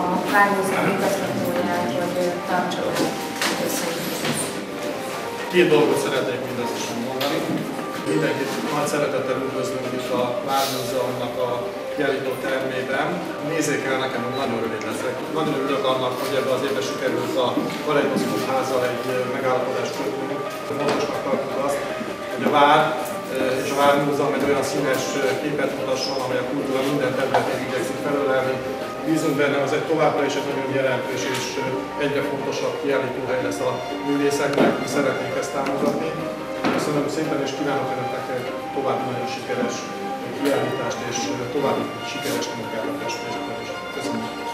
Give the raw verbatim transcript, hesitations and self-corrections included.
Vármúzeum igazgatóját, hogy tartsa meg összeütést. Két dolgot szeretnék mindösszesen mondani. Mindenkit nagy szeretettel üdvözlünk itt a Vármúzeumnak a kiállító termében. Nézzék el nekem, hogy nagyon rövid leszek. Nagyon örülök annak, hogy ebbe az évben sikerült a Kaleidoszkóp házzal egy megállapodást kötnünk. Fontosnak tartunk azt, hogy a Vár és a Vármúzeum egy olyan színes képet mutasson, amely a kultúra minden területén igyekszik felölelni. Bízunk benne, az egy továbbra is egy nagyon jelentős és egyre fontosabb kiállítóhely lesz a művészeknek, mi szeretnénk ezt támogatni. Köszönöm szépen, és kívánok önöknek további nagyon sikeres kiállítást és további sikeres munkáltatást. Köszönöm.